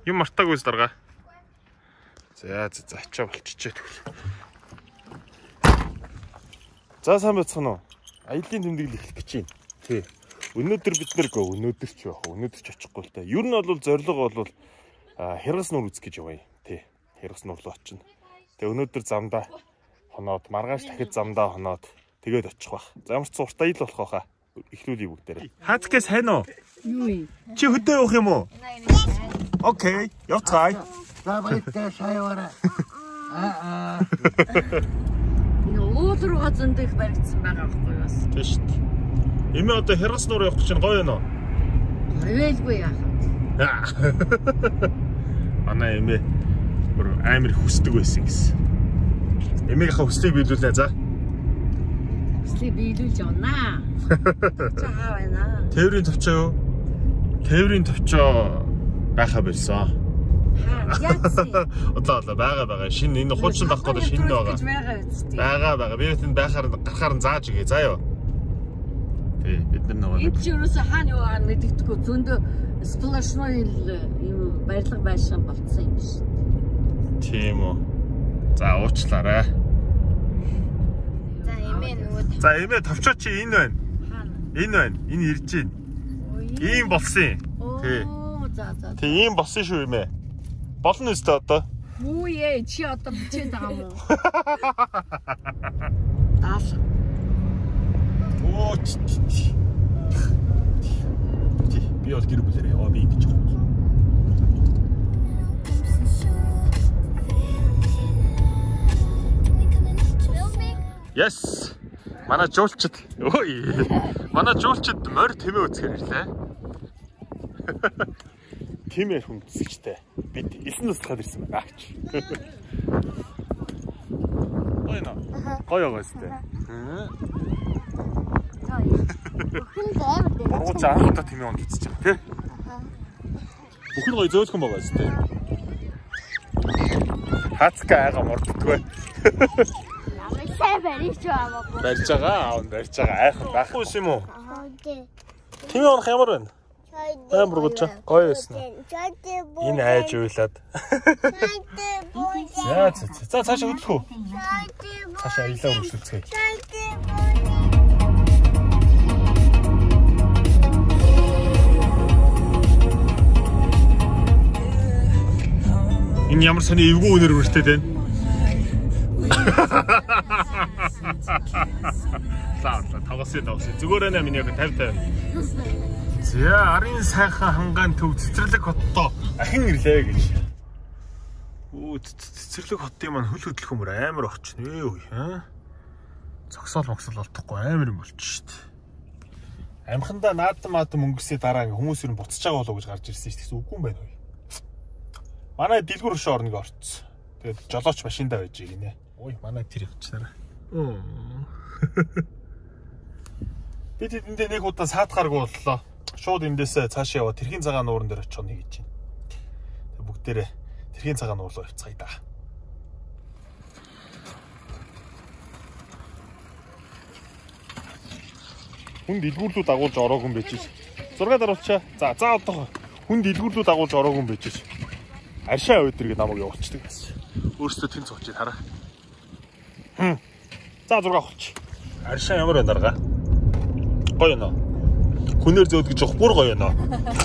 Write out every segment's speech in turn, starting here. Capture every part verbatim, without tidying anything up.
Юм мартаагүй дарга. За за ачаа болчихжээ тэгвэл. За сайн байцгаана уу? Аяллаа тэмдэглэл эхлэх гэж байна. Тий. Өнөөдөр бид нэр гоо өнөөдөр ч яах вэ? Өнөөдөр ч очихгүй л та. Ер нь бол зорилго бол Хяргас нуур үзэх гэж явъя. Тий. Хяргас нуур руу очино. Тэгээ өнөөдөр замдаа хоноод маргааш дахид замдаа хоноод тэгээд очих бах. За ямар ч цуртаа ил болох байхаа. Эхлүүлье бүгдээрээ. Хацкээс хань уу? Юу юм? Чи хөдөө явах юм уу? Окей, явцгаая. За баяртай шаяваарай. Аа аа. Нөө руугаа зөндөх баригдсан байгаа байхгүй бас. Тийм шүү дээ. Эмээ одоо Хяргас нуур явах чинь гоё байна уу? Говьэлгүй яахад. Манай эмээ бүр амар хүсдэг байсан гэсэн. Эмээгийнхээ хүслийг биелүүлнэ за. Хүслийг биелүүлж явнаа. Чагаа байна. Тээврийн төвчөө юу? Тээврийн төвчөө байхаа болсон. Одоо одоо байгаа байгаа. Шинэ энэ хуучин байхгүй шинэ байгаа. Байгаа байгаа. Би энэ байхаар гарахаар зааж игээ. За ёо. Тий, бид нар нөгөө. Энд ч юуроос хаана яваа нэгдэхгүй зөндөө сплашной юм барилга байшин болцсон юм биш. Тийм үү. За уучлаарай. За эмээ нөгөө. За эмээ товчоо чи энэ байна. Энэ байна. Энэ ирж байна. Ийм болсон. Тий. За за. Тий, ийм болсон шүү эмээ. Болно өстой одоо. Юу ээ чи одоо бичээд байгаа юм уу? Дааш. Оо чи. Би бол гэр бүлэрээ яваа би ингэж байгаа. Yes. Манай жуулчд. Ой. Манай жуулчд морь тэмээ үзэхээр ирлээ. Тэмээ хүн зүсэгчтэй. Бид элсэн тусахад ирсэн байна аач. Ойно. Гоё гоёстэй. Бүхэн дээр дээр. Бургуй заахта тэмээ онд үзэж байгаа тий. Бүхэн гоё зөөлхөн байгаа зү. Хацка айга морддгүй. Сайн барьж байгаа. Барьж байгаа, аав барьж байгаа айхан байхгүй юм уу? Тий. Тэмээ онох ямар байна? Аа бургуйч гоё байсан. Энэ айж уйлаад. За за за цаашаа хөдлөх үү? Цаашаа аялаа өргөжлөцгөө. Энэ ямар сони эвгүй өнөр өртөд байна. Лаа тавгасаа тавгасаа зүгээр ээ миний яг тавь тавь. За арын сайхан хангаан төв цэцэрлэг хоттой ахин ирлээ гэж. Оо цэцэрлэг хотын маань хөл хөдлөх юмөр амар очно ээ үе хаа. Цогсоол могсол олдохгүй амар юм болчих шүү дээ. Амхандаа наадам маадам өнгөрсөй дараа хүмүүс юу буцаж байгаа болов гэж гарч ирсэн шүү дээ. Үгүй юм байна уу? Манай дэлгүүр ш орныг орцсон. Тэгээд жолооч машиндаа байж гинэ. Ой манай тэр явчихнаа. Бид эндээ нэг удаа саатгааргүй боллоо. Шууд эндээсээ цаашаа яваа тэрхийн цагаан нууран дээр очих нэг гэж байна. Тэг бүгдээрээ тэрхийн цагаан нуур руу явцгаая да. Хүн дэлгүүрлүү дагуулж ороогүй юм байж ш. Зураг даруулчаа. За за одоо хүн дэлгүүрлүү дагуулж ороогүй юм байж ш. Аршаа өдрийг намайг явуулчихдаг гэсэн. Өөрөөсөө тэн цуучид хараа. Хм. За зураг авах. Аршаа ямар байна дарга? Гоё нөө. Хүнээр зөөд гэж явах бүр гоё нөө.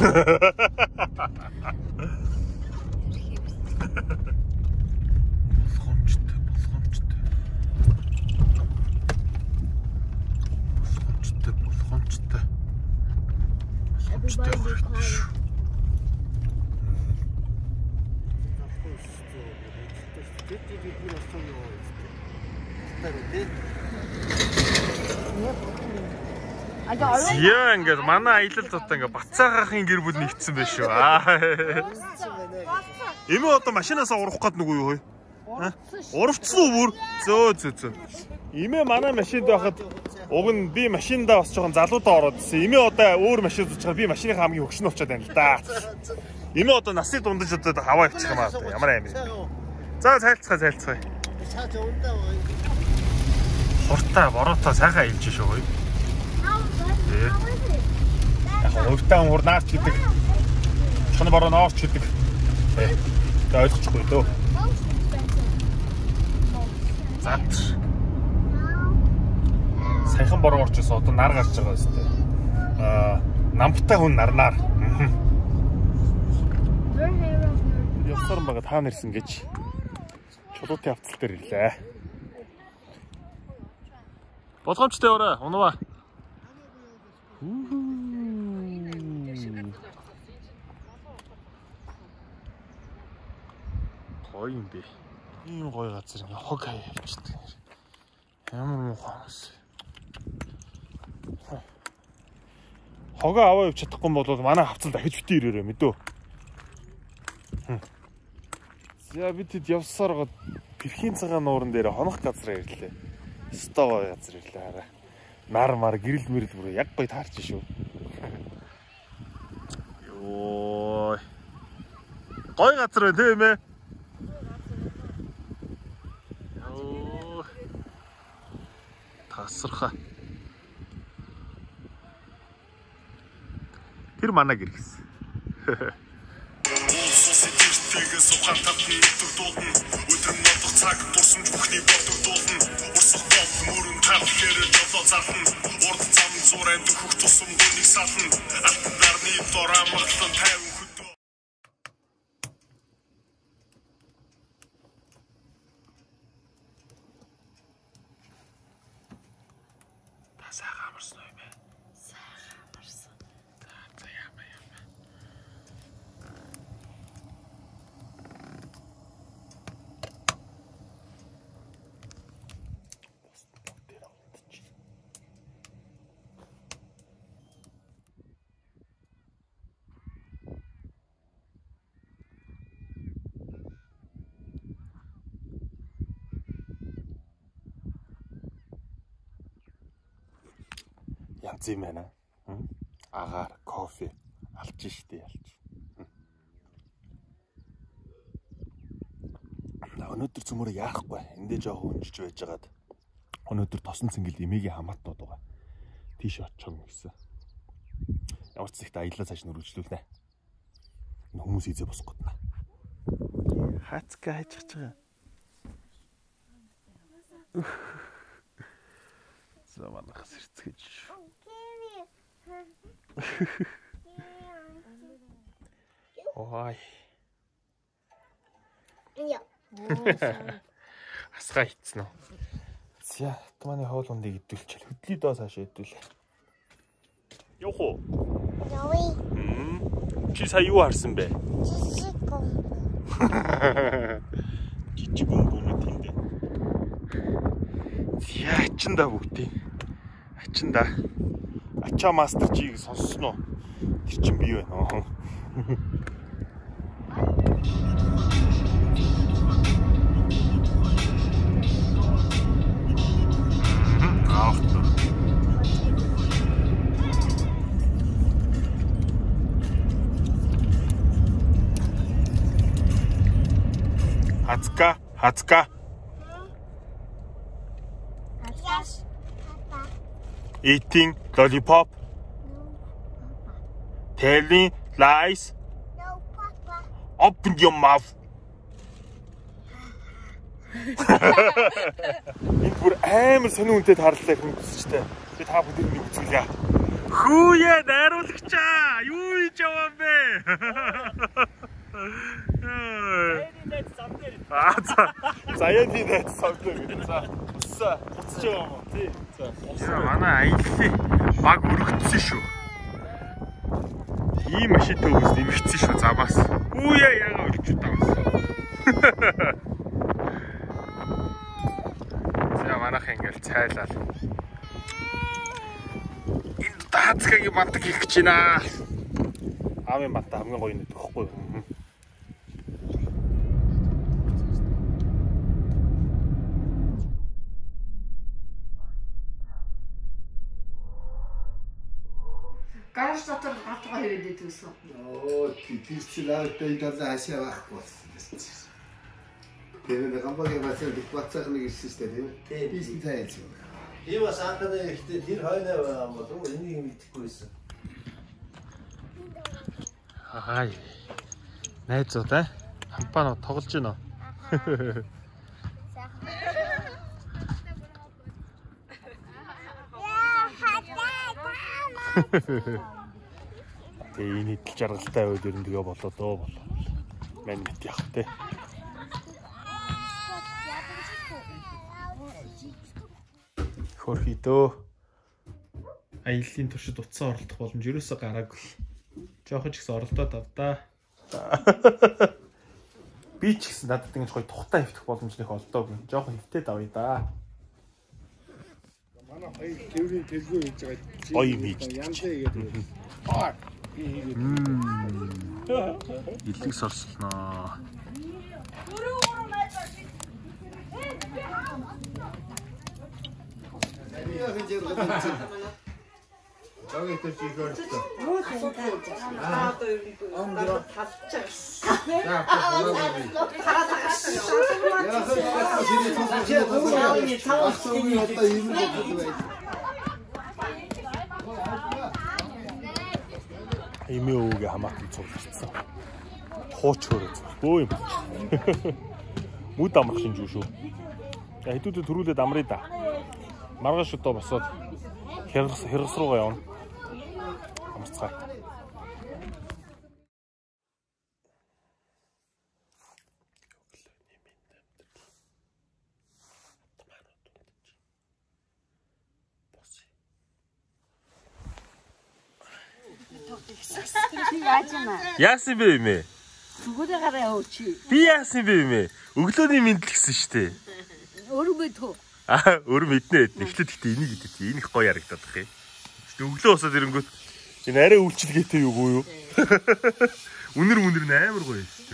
Болгоомжтой, болгоомжтой. Болгоомжтой, болгоомжтой. Болгоомжтой. Яа ингээд манай аялал зутаа ингээд бацаагахын гэр бүл нэгдсэн байх шүү. Эмээ одоо машинаас урах гээд нүгөө юу хөөе? Урвцсан уу бүр? Зөө зөө зөө. Эмээ манай машинд байхад уг нь би машиндаа бас жоохон залуудаа ороод ирсэн. Эмээ одоо өөр машин зуучгаад би машиныхаа хамгийн хөгшин уучаад байна л да. Эмээ одоо насны дундаж одоо хаваа явчих юм аа. Ямар амир. За цайлцгаа цайлцгаа. Хуртаа бороотой сайхан аялж шүү хөөе. Яг хувьтай хурнаач гэдэг. Чоно бороо нооч гэдэг. Э. Тэ ойлгохгүй дөө. Зат. Сайхан бороо орчихсон одоо нар гарч байгаа өстэй. Аа, намтай хүн нарнаар. Явсаран байгаа та нэрсэн гэж. Чулуутын авцал дээр ирлээ. Болгоомжтой өрөө, унава. Гоё юм бэ. Ийм гоё газар ингээ хог хаяа явчихдаг. Ямар муухай хүмүүс. Хогоо аваа явж чадахгүй бол манай хавцал дахиж битээ ирээрээ мэдөө. За бид хэд явсаар гоо тэрхийн цагаан нууран дээр хонох газар ирлээ. Стоо газар ирлээ хараа. Нар мар гэрэл мэрэл бүр яг гоё таарч шүү. Йоо. Гоё газар байна тийм ээ. Йоо. Тасархаа. Тэр манай гэр гэсэн. Тэгээс ухаан татны өдөр дуулна. Өдөр нодох цаг дурсамж бүхний бодор дуулна. Урсах бол мөрөн тавхэр жолоо зарна. Урд зам зуранд хөх тусам гүнийг сална. Алтан дарны дороо маглан тайван хөдөө. Та сайхан амарсан уу юм бэ? Сайхан амарсан. За яамаа яамаа. Янз юм байна. Агаар, кофе алж штэ ялж. Өнөөдөр цөмөрө яахгүй. Эндээ жоохон унжиж байжгаад өнөөдөр тосон цэнгэл эмээгийн хамаатнууд байгаа. Тийш очихно гэсэн. Ямар ч ихтэй аяллаа цааш нүргэлжлүүлнэ. Энэ хүмүүс ийзээ босох гэднэ. Хацка хайчих чагаа. За манайх сэрцгэж. Ой. Яа. Асгаа хийцэн үү. За, томаны хоол ундыг идүүлчихэл хөдлөе доо цаашаа идүүлээ. Явах уу? Явъя. Чи сая юу харсан бэ? Жижиг гом. Жижиг гом бүмэ тэндэ. Яа чин да бүгдий. Ачин да. Ачаа мастер чиг сонссноо. Тэр чин бий байна аа. Хацка, хацка. Yes. Papa. Eating lollipop. No, Papa. Telling lies. No, Papa. Open your mouth. Энэ бүр амар сонин үнэтэй таарлаа хүмүүсчтэй. Би та бүднийг нэг үзүүлье. Хүүе найруулагчаа. Юу хийж яваа бэ? Аа за. Заяаны дэд савтай гэдэг. За. Усаа буцаж байгаа юм уу? Тий. За. Яа манай аяллаа баг өргөцсөн шүү. Ийм машинтай хүмүүс нэмэгдсэн шүү замаас. Хүүе яага ölчүү тавсан. За манайх ингээл цайлал. Энэ таацгагийн матг хийх гэж байна. Аавын мата хамгийн гоё нэг төгөхгүй юу? Гараж дотор гатгаа хийгээд идвэсэн. Оо тэр чилээтэй даа хашаа байхгүй. Тэр гамбагийн бацаа диквацаа нэг ирсэн тийм ээ. Бисний тайлж. Тэр бас анхны ихтэй тэр хойно байгаа юм болов уу? Энийг мэдэхгүй байсан. Хай. Найзууд аа. Хампаа тоглож байна. Тэгээ энэ идэл жаргалтай байвал ер нь тэгээ болоо доо болоо. Мань мэт явах те. Хөрхий дөө. Аяллаа туршид утсан оролдох боломж ерөөсөө гараагүй. Жохон ч ихсэн оролдоод авдаа. Би ч гэсэн надад ингэж гоё тухтаа хөвтөх боломж нэх олдоогүй. Жохон хөвтээд авъя да. Манай хоёр төврийн төлгөө хийж байгаа. Гоё юм хийж. Янзаа хийгээд. Аа. Мм. Илэг сорслноо. Я хотел бы танцевать. Давай ты чего что? Вот он танцует. А, он дров. Да, попробуй. Я хочу Имеуг хамаатан цугларсан. Хууч хөрөө зөхгүй юм. Мүд амрах шинж шүү. Хэдүүдэд төрүүлээд амрыг да. Маргааш одоо босоод хэрэгс хэрэгс руугаа явна. Амарцгаа. Яасан бэ юм ээ? Зүгээрээ гараа өөчи. Би яасан бэ юм ээ? Өглөөний мэдлэг гэсэн штэ. Өөрөө мэдв. Аа, өөр мэднэ. Эхлээд ихтэй энийг идэв. Энэ их гоё харагдаад байх юм. Гэтэ өглөө усаад ирэнгүүт энэ арай үйлчлэгээтэй юу гоо юу? Үнэр үнэр нь амар гоё штэ.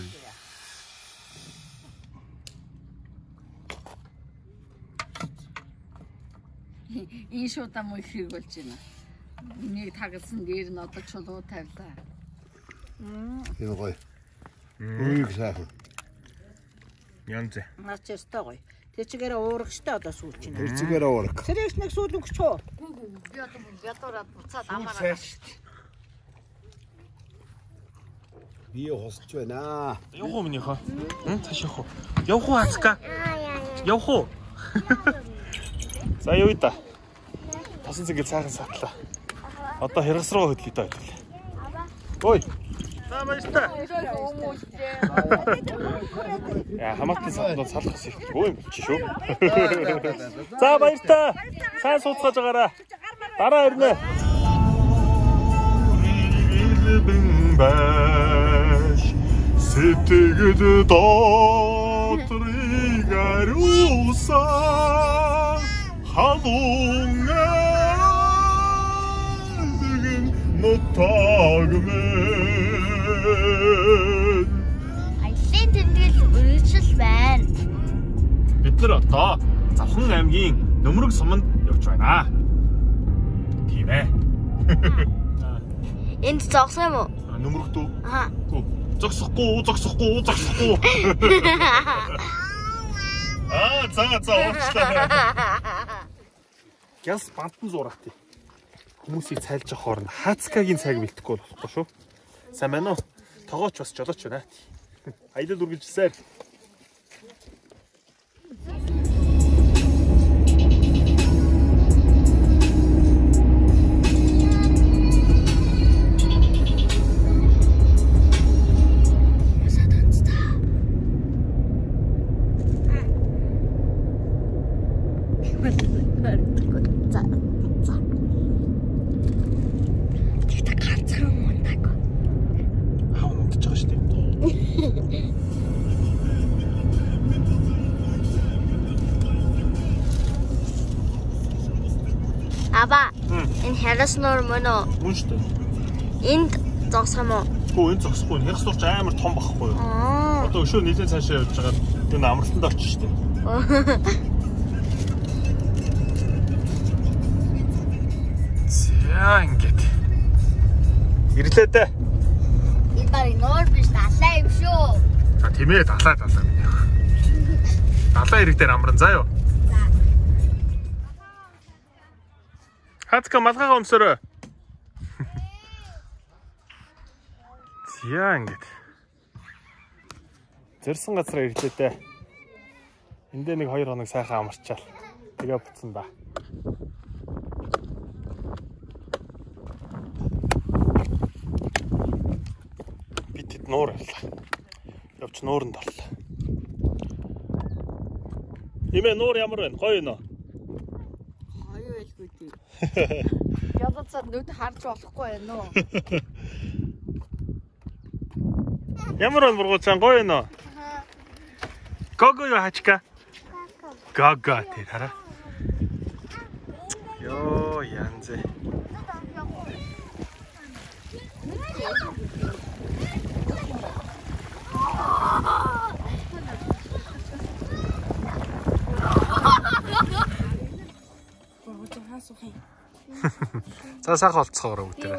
Энэ шуудаа муу ихийг болж байна. Энийг тагалсан дээр нь одоо чулуу тавилаа. Энэ гоё. Үеиг сайхан. Янз. Наач ястай гоё. Тэр чигээр уурах штэ одоо сүүл чинь. Тэр чигээр уурах. Тэрээс нэг сүүл өгч чөө. Би одоо ядуураад буцаад амаараа. Би хосч байна. Явах уу минийхөө? Хм цааш явах уу? Явах уу Ацка? Явах уу? За юу да? Тасан зэнгэл сайхан сатлаа. Одоо хэрэгс руу хөдлөе даа. Ой. За баярлалаа. Яа хамаатан сатлууд салхас их өө юм чи шүү. За баярлалаа. Сайн сууцгааж байгаараа. Дараа ирнэ. Сэтгэд дотрыг аруусаа халуунаа дэгэн нутагмэн Аяллаа тэмдэглэл үргэлжил байна. бид нар одоо Завхан аймгийн Нөмрөг суманд явж байна. Тийм ээ. Энд зогсох юм уу? Нөмрөг дүү. Аа. Зогсохгүй, зогсохгүй, зогсохгүй. Аа, цаа цаа уучлаа. Гяс бантан зураад тий. Хүмүүсийг цайлж авах хооронд Хацкагийн цайг бэлтгэхгүй болохгүй шүү. Сайн байна уу? Тогооч бас жолооч байна. Аялал үргэлжилсээр. Аба. Энэ хэрэг нөр мөн үү? Мөн шүү дээ. Энд зогсох юм уу? Хөө энэ зогсохгүй. Хэрэг сурч амар том байхгүй юу? Аа. Одоо өшөө нийлэн цаашаа явж байгаа энэ амралтанд очиж шүү дээ. За ингээд. Ирлээ дээ. Энэ баг нөр биш далаа юм шүү. За тийм ээ далаа далаа. Далаа ирэг дээр амран заа юу? Хацка малгайгаа өмсөрөө. За ингээд. Зорьсон газраа ирлээ дээ. Эндээ нэг хоёр хоног сайхан амарчаал. Тэгээ буцсан да. Би тэд нуур байлаа. Явч нууранд орлоо. Имэ нуур ямар байна? Гоё нөө. Гоё байлгүй тий. Ядацад нүд харж болохгүй байна уу? Ямар байна бургуучаан гоё нөө? Гого юу хачка? Гага тэр хараа. Йоо янзэ. За сайхан болцоогоор бүгдээ.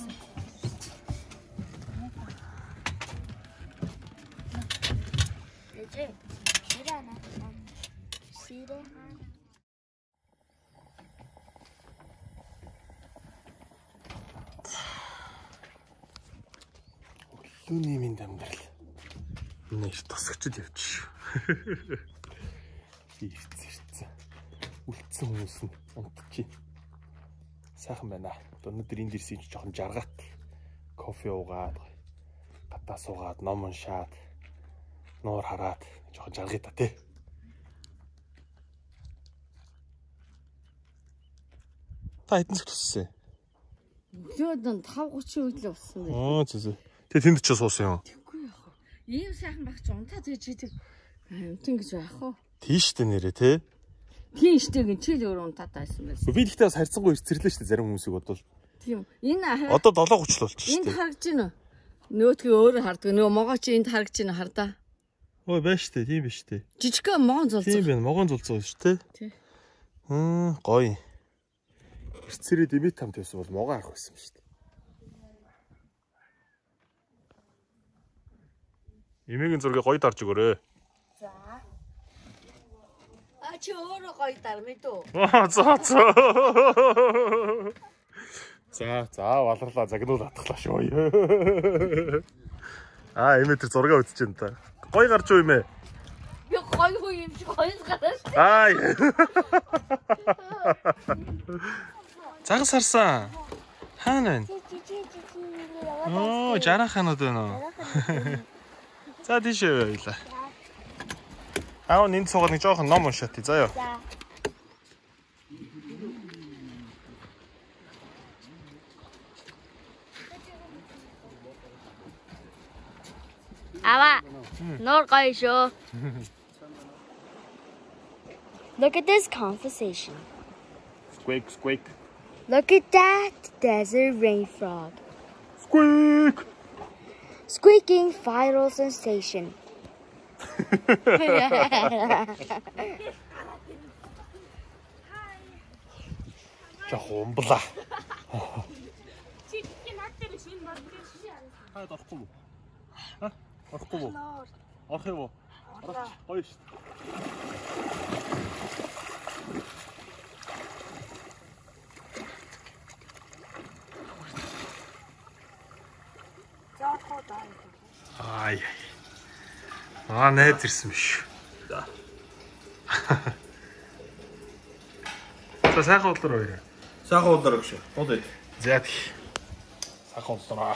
Лүний минь амьдрал. Нэр тосгочд явчих шүү. Ирц ирцэн. Үлдсэн хүмүүс нь унтчих. Сайхан байна. Өнөөдөр энд ирсэн чинь жоохон жаргат. Кофе уугаад, гадаа суугаад, ном уншаад, нуур хараад жоохон жаргая та тий. Та хэдэн цаг туссан? Өдөө тавь гучин үед л болсон байх. Аа зү зү. Тэгээ тэнд ч суусан юм. Тэггүй яах вэ? Ийм сайхан байх ч унтаа тэгж идэг. Амтэн гэж байх уу? Тийш дээ нэрээ тий. Тийм штэ гин чи л өөр унтаад байсан байсан. Би гэхдээ бас харьцангуй ирцэрлээ штэ зарим хүмүүсийг бодвол. Тийм. Энэ Одоо долоо гуч л болчих штэ. Энд харагдаж байна уу? Нөөтгөө өөрөө харддаг. Нөгөө могоо чи энд харагдаж байна хардаа. Ой байна штэ, тийм биш штэ. Жижигхэн могоон зулцсан. Тийм байна, могоон зулцсан штэ. Тий. Хм, гоё. Ирцэрээ дэмит тамт байсан бол могоо харах байсан штэ. Эмээгийн зургийг гоё дарж өгөөрэй. За. А чи өөрөө гоё дар мэдүү. Аа за за. За за валрлаа загнуул атглаа шүү. Аа эмээ тэр зураг үзэж байна та. Гоё гарч уу эмээ? Би гоё хөө юм чи гоё гарч. Аа. Загас харсан. Хаана вэ? Оо, жарах ханууд байна уу? За тийшээ байла. Аа нэнд суугаад нэг жоохон ном уншаат тий заяа. За. Ава. Нор гоё шүү. Look at this conversation. Squeak squeak. Look at that desert rain frog. Squeak. Squeaking viral sensation. Жах умблаа. Хаад орохгүй юу? Ха? Орохгүй юу? Орох юм уу? Орох. Гоё шүү. Ай. Аа найз ирсэн биш. За. За сайхан уулдар хоёроо. Сайхан уулдар өгш. Бод ээ. За тий. Сайхан уулдараа.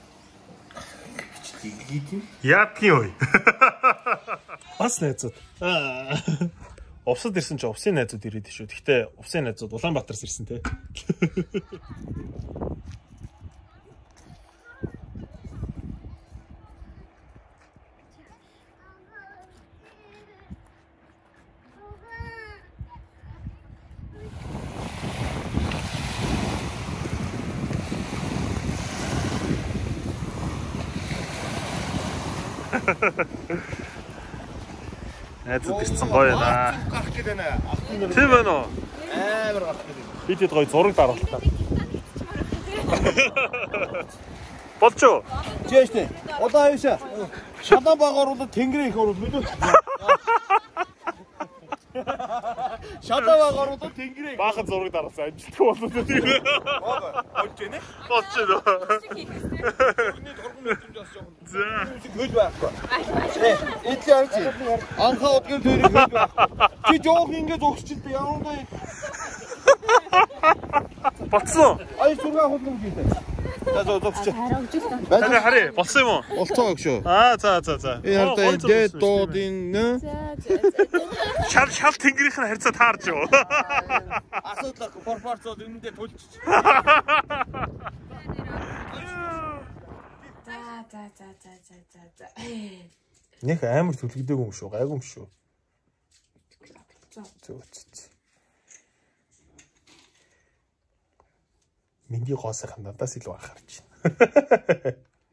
Гидим. Яадгийн ой. Бас найзууд. Аа. Увсад ирсэн чи увсын найзууд ирээд шүү. Гэхдээ увсын найзууд Улаанбаатараас ирсэн те. Найзууд ирсэн гоё байна. Гарах гээд байна. Тийм байна уу? Амар гарах гээд байна. Би тэд гоё зураг даруултаа. Болчоо. Жээш тий. Удаа явшаа. Шадан баг оруулаад тэнгэрээ их оруул мэдүү. Шалаваа гаруудаа тэнгэрээ. Баахан зураг дараасан амжилттай болоод тийм. Болж байна. Болж байна. Тэрний торгон нөхөмж бас жоохон. За. Хөл байхгүй. Эдгээр арч. Анхаа удгийн төрийг хөл байхгүй. Чи жоох ингэж өгсчилтэй явандаа. Болцсон. Ай сургаа хөлнө гэдэг. За за зогсчих. Таны хари болсон юм уу? Болцоо гэж шүү. Аа за за за. Энэ хартаа дээд дуудын нэ. Шал шал тэнгэрийнх нь харьцаа таарч юу. Асуудал пропорцууд өмнөдөө тулчих. За за за за за за. Нэх амар төлөгдөөг юм шүү, гайгүй юм шүү. Зөө зөө. Миний гоосайхан надаас илүү анхаарч байна.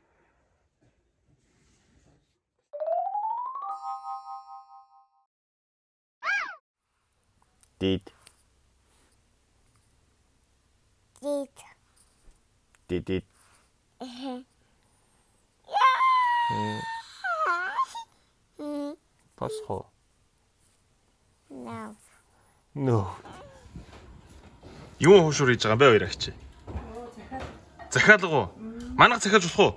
Дид. Did. Дид дид. Босхоо. No. No. Юу хуушур хийж байгаа юм бэ хоёр агч? Захиалга уу? Манайх захиалж болох уу?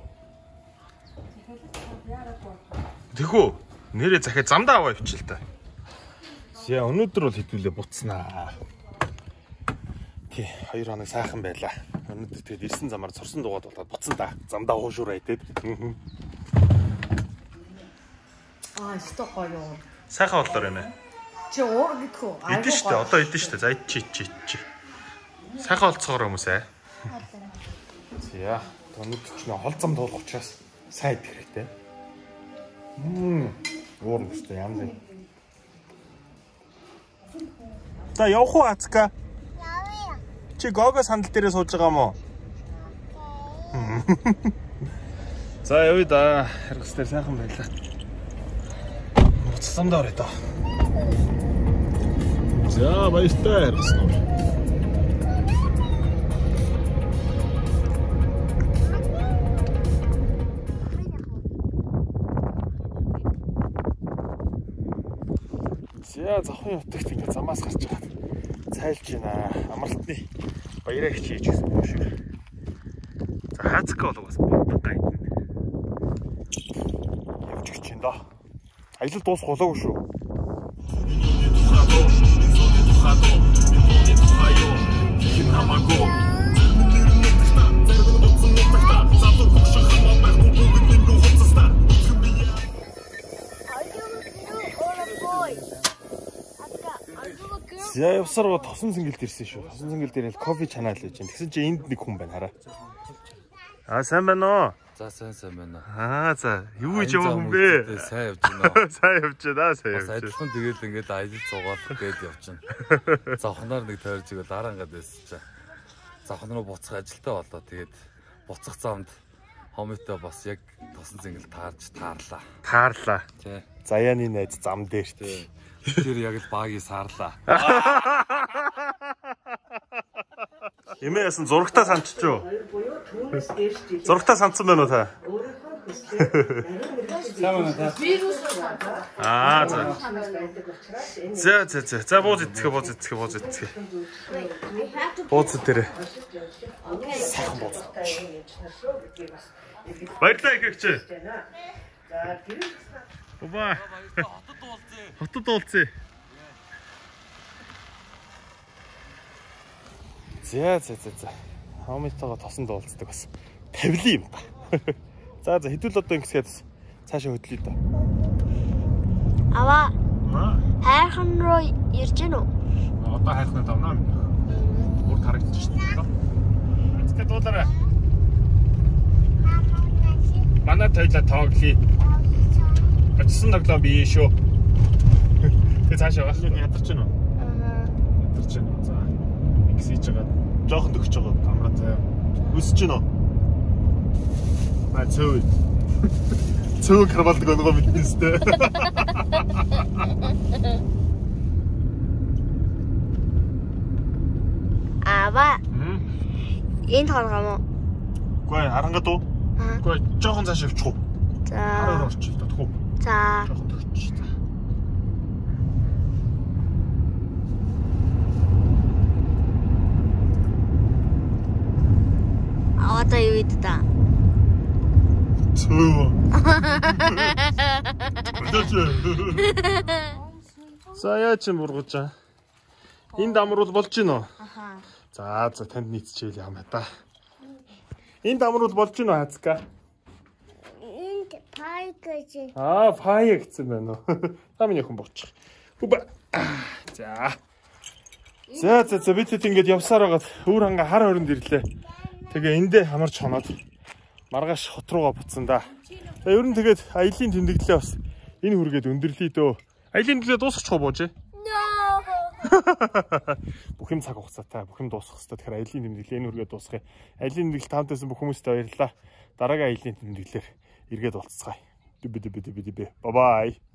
Тэхүү. Нэрээ захиа замдаа аваа явчих л та. Яа өнөөдөр бол хэдүүлээ буцснаа. Тий, хоёр хоног сайхан байлаа. Өнөөдөр тэгээд ирсэн замаар цорсон дугаад болоод буцсан да. Замдаа хуушуураа идэв. Аа, өстө гоё. Сайхан боллоо юм ээ. Чи уур гэдгүү. Идэн штэ, одоо идэн штэ. За чи чи чи. Сайхан болцоогоор хүмүүсээ. За, өнөөдөр ч нэ хол зам туулах учраас сайн идэх хэрэгтэй. Мм, уур өстө янз. За явах уу Ацка? Явъя. Чи гого сандал дээрээ сууж байгаа юм уу? За явъя да. Хэрэгсээр сайхан байлаа. Буцсамдаа орё да. За баяртай хэрэгснэ. За завхан утагт ингэ замаас гарч байгаа. Цайлж байна. Амралтны баяраа хичээж гэсэн юм шиг. За хаацка болов бас бага юм. Явж гिच юм да. Аялал дуусах болоогүй шүү. За явсараа тосон цэнгэлд ирсэн шүү. Тосон цэнгэл дээр л кофе чанаа л гэж байна. Тэгсэн чи энд нэг хүн байна хараа. Аа сайн байна уу? За сайн сайн байна. Аа за юу гэж яваа хүн бэ? Сайн явж байна. Сайн явж байна, сайн явж байна. Адилхан тэгэл ингээд аялал зугаалах гээд явж байна. Завхнаар нэг тойрж ивэл дараа ингээд байсан чаа. Завхан руу буцах ажилтаа болоо. Тэгээд буцах замд хомитой бас яг тосон цэнгэл таарж таарлаа. Таарлаа. Тий. Заяаны найз зам дээр тий. Тэр яг л багийг саарлаа. Эмээ ясан зурагтаа санчиж юу? Зурагтаа санцсан байна уу та? Аа за. За за за. За бууз идэх, бууз идэх, бууз идэх. Бууз дээр. Сайхан бууз. Баярлалаа ихэгч. Оба. Хотод уулзъя. За за за за. Хомитойгоо тосонд уулздаг бас. Тавилын юм ба. За за хэдүүл одоо ингэсгээд цаашаа хөдлөе да. Аваа. Хайрхан руу ирж гэнэ үү? Одоо хайрхнаа давнаа. Урд харагдаж шүү дээ. Эцгээ дуулаарай. Манай тойлоо тоглоё. Очсон тоглоом бие шүү. Тэ цаашаа гал ядарч гэнэ үү? Аа. Ядарч гэнэ. За. Игсэж байгаа. Жохон төгсөж байгаа камера заяа. Үсэж гэнэ үү? Баа цөө. Цөө карвалдаг нөгөө мэднэстэй. Аваа. Энд харгам уу? Үгүй харангад уу? Үгүй жохон цааш явчих уу? За. Хараад орчих л даа. За. Жохон төгсөж. одоо юу ийд та? Цөө. За яа чи мургаж аа. Энэ дамруул болж гин үү? Аха. За за танд нийцчихвэл юм да. Энэ дамруул болж гин үү хацка? Энд пай гэж. Аа, пай гэсэн байна уу? Тамины хүн буучих. Үба. За. За за за бид хэд ингэж явсаар байгаад өөр ханга хар хоринд ирлээ. Тэгээ эндээ хамарч хоноод маргааш хот руугаа буцсан да. За ер нь тэгээд аялын тэмдэглэлээ бас энэ хүргээд өндөрлөе дөө. Аялын тэмдэглэлээ дуусгачих уу бууж? Бүх юм цаг хугацаатай, бүх юм дуусгах хэрэгтэй. Тэгэхээр аялын тэмдэглэл энэ хүргээд дуусгая. Аялын тэмдэглэл таамтайсан бүх хүмүүстээ баярлалаа. Дараагийн аялын тэмдэглэлээр эргээд уулзцгаая. Бай бай.